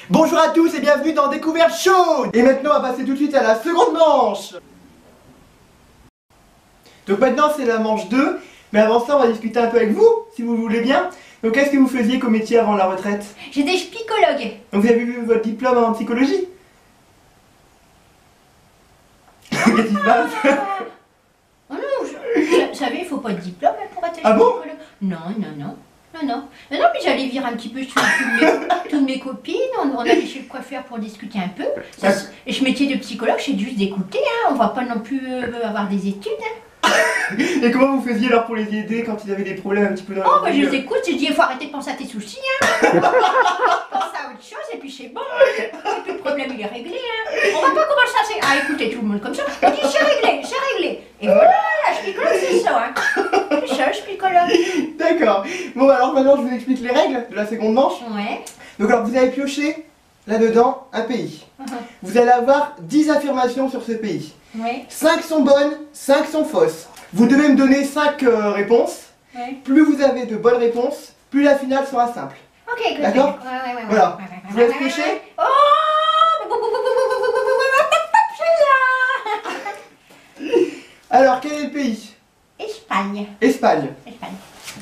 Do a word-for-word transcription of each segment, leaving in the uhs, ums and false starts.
Bonjour à tous et bienvenue dans Découverte Chaude. Et maintenant on va passer tout de suite à la seconde manche. Donc maintenant c'est la manche deux. Mais avant ça on va discuter un peu avec vous, si vous voulez bien. Donc qu'est-ce que vous faisiez comme métier avant la retraite? J'étais psychologue. Donc vous avez eu votre diplôme en psychologie? Qu'est-ce qui se passe? Oh non, je, vous savez, il faut pas de diplôme pour être Ah bon? psychologue. Non, non, non. Non, non. Non, non, mais j'allais virer un petit peu sur toutes mes, toutes mes copines. On, on allait chez le coiffeur pour discuter un peu. Ça, et ce métier de psychologue, c'est juste d'écouter. Hein. On va pas non plus euh, avoir des études. Hein. Et comment vous faisiez alors pour les aider quand ils avaient des problèmes un petit peu dans Oh, leur bah je vie? les écoute, je dis, il faut arrêter de penser à tes soucis. Hein. Pense à autre chose et puis c'est bon. Et puis le problème, il est réglé. Hein. On va pas commencer à, à écouter tout le monde comme ça. On dit, c'est réglé, c'est réglé. Et voilà, la psychologue, c'est ça. Hein. C'est ça, le psychologue. D'accord. Bon, alors maintenant je vous explique les règles de la seconde manche. Ouais. Donc alors vous avez pioché là-dedans un pays. Uh-huh. Vous allez avoir dix affirmations sur ce pays. Ouais. cinq sont bonnes, cinq sont fausses. Vous devez me donner cinq euh, réponses. Ouais. Plus vous avez de bonnes réponses, plus la finale sera simple. Ok, good. D'accord? Ouais, ouais, ouais, Voilà. ouais, ouais, ouais, Je vous laisse ouais, piocher. ouais. Oh. Alors quel est le pays? Espagne. Espagne. Espagne.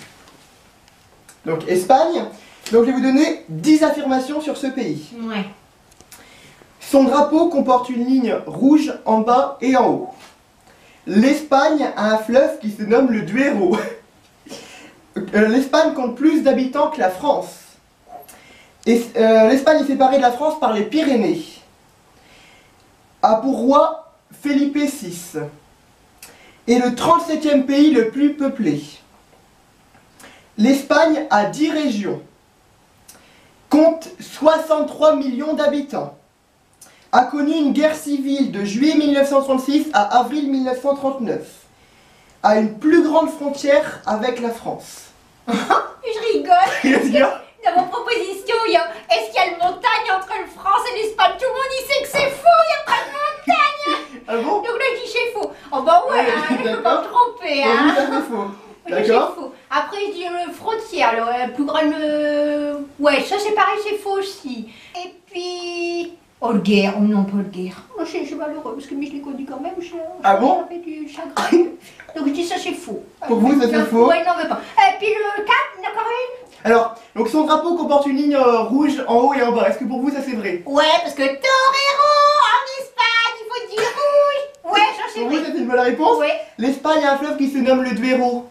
Donc Espagne. Donc je vais vous donner dix affirmations sur ce pays. Ouais. Son drapeau comporte une ligne rouge en bas et en haut. L'Espagne a un fleuve qui se nomme le Duero. Euh, L'Espagne compte plus d'habitants que la France. Et, euh, L'Espagne est séparée de la France par les Pyrénées. A pour roi Felipe six. Et le trente-septième pays le plus peuplé. L'Espagne a dix régions. Compte soixante-trois millions d'habitants. A connu une guerre civile de juillet mille neuf cent trente-six à avril mille neuf cent trente-neuf. A une plus grande frontière avec la France. Je rigole. Qu'est-ce qu'il y a? Dans mon proposition, il y a est-ce qu'il y a une montagne entre le France et l'Espagne? Tout le monde il sait que c'est faux, il n'y a pas de montagne. Ah bon? Donc là, je dis c'est faux. Oh bah ouais, Ouais, hein, je peux pas me d'accord. tromper. Pour vous, Hein. ça c'est faux. Je dis D'accord? c'est faux. Après, je dis euh, frontière, alors, euh, plus grande. Euh... Ouais, ça c'est pareil, c'est faux aussi. Et puis. Oh, le guerre, oh non, pas le guerre. Moi, je suis malheureux parce que mais je l'ai connu quand même. Je, Ah bon? Ça fait du chagrin. Donc je dis ça c'est faux. Pour vous, ça c'est Non, faux? Ouais, non, mais pas. Et puis le quatre, d'accord? Alors, donc son drapeau comporte une ligne euh, rouge en haut et en bas. Est-ce que pour vous ça c'est vrai? Ouais, parce que torero en Espagne, il faut dire rouge. Ouais, ça c'est Pour vous vrai. ça c'est une bonne réponse? Ouais. L'Espagne a un fleuve qui se nomme le Duero.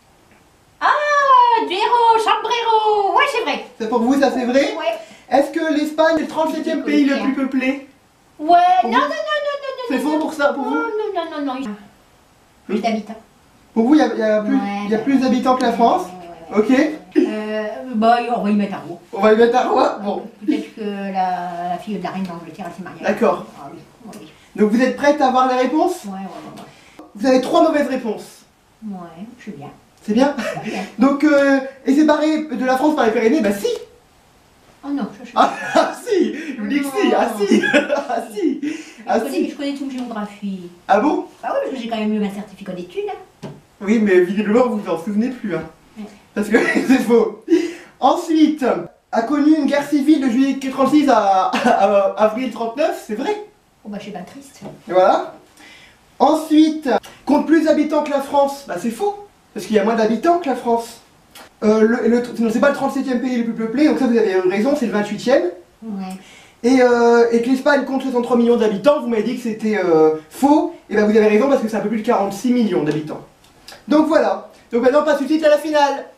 Ah, Duero, sombrero. Ouais, c'est vrai. C'est pour vous ça c'est vrai? Ouais. Est-ce que l'Espagne est le trente-septième pays le plus peuplé? Ouais, Pour non, vous non, non, non, non, C'est non, faux non. pour ça, pour Non, vous? non, non, non, non. Plus d'habitants. Pour vous, il y a, il y a plus, Ouais, il y a bah, plus d'habitants que la France? Ouais, ouais, ouais, ouais. Ok. Euh, bah, on va y mettre un mot. On va y mettre un roi? Bon. Peut-être que la, la fille de la reine d'Angleterre, elle s'est mariée. D'accord. Ah oui, oui. Donc vous êtes prête à avoir les réponses? Ouais, ouais, ouais, ouais. Vous avez trois mauvaises réponses. Ouais, je suis bien. C'est bien? Je suis bien. Donc, euh, et séparé de la France par les Pyrénées? Bah si. Oh non, ça je suis Ah, ah si. Je vous dis que si. Ah si. Ah si. Ah je, connais, si. je connais tout géographie. Ah bon? Bah oui, parce que j'ai quand même eu ma certificat d'études. Hein. Oui, mais visiblement vous vous en souvenez plus. Hein. Ouais. Parce que c'est faux. Ensuite, a connu une guerre civile de juillet trente-six à, à, à avril trente-neuf, c'est vrai? Oh bah je suis bien triste. Et voilà. Ensuite, compte plus d'habitants que la France. Bah c'est faux. Parce qu'il y a moins d'habitants que la France. Euh, le, le, non, c'est pas le trente-septième pays le plus peuplé, donc ça vous avez raison, c'est le vingt-huitième. Ouais. Et, euh, et que l'Espagne compte soixante-trois millions d'habitants, vous m'avez dit que c'était euh, faux. Et ben vous avez raison parce que c'est un peu plus de quarante-six millions d'habitants. Donc voilà. Donc maintenant on passe tout de suite à la finale.